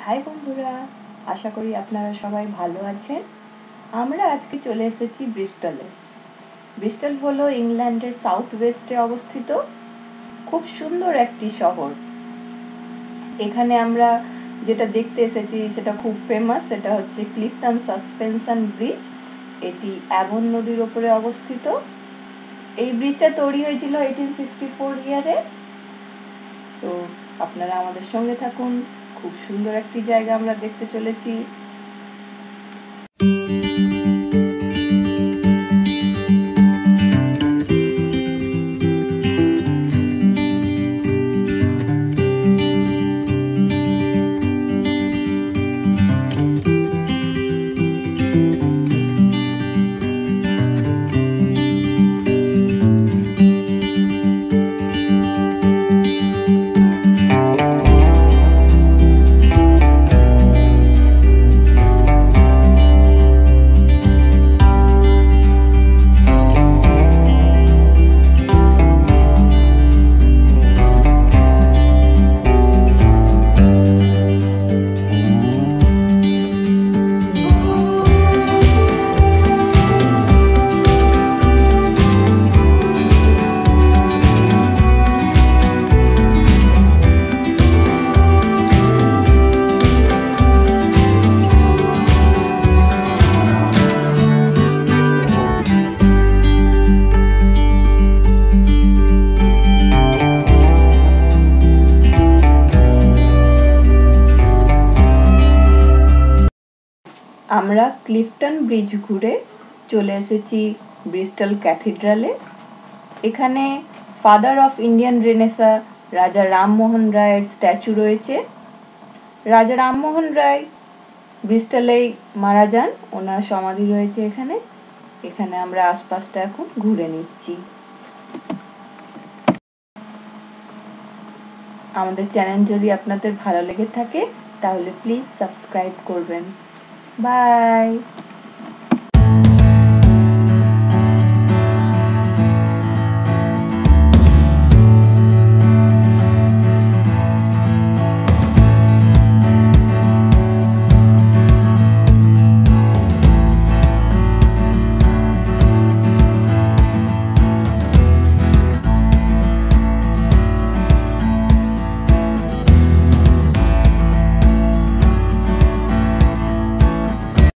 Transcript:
High বন্ধুরা, আশা করি আপনারা সবাই ভালো আছেন। আমরা আজকে চলে এসেছি ব্রিস্টলে। ব্রিস্টল হলো ইংল্যান্ডের সাউথ ওয়েস্টে অবস্থিত খুব সুন্দর একটি শহর। এখানে আমরা যেটা দেখতে এসেছি সেটা খুব ফেমাস, সেটা হচ্ছে ক্লিফটন সাসপেনশন ব্রিজ। এটি অ্যাভন নদীর ওপরে অবস্থিত। এই ব্রিজটা তৈরি হয়েছিল 1864 ইয়ারে। তো আপনারা আমাদের সঙ্গে থাকুন, খুব সুন্দর একটি জায়গা আমরা দেখতে চলেছি। আমরা ক্লিফটন ব্রিজ ঘুরে চলে এসেছি ব্রিস্টল ক্যাথিড্রালে। এখানে ফাদার অফ ইন্ডিয়ান রেনেসা রাজা রামমোহন রায়ের স্ট্যাচু রয়েছে। রাজা রামমোহন রায় ব্রিস্টলেই মারা যান, ওনার সমাধি রয়েছে এখানে। এখানে আমরা আশপাশটা এখন ঘুরে নিচ্ছি। আমাদের চ্যানেল যদি আপনাদের ভালো লেগে থাকে তাহলে প্লিজ সাবস্ক্রাইব করবেন। বাই।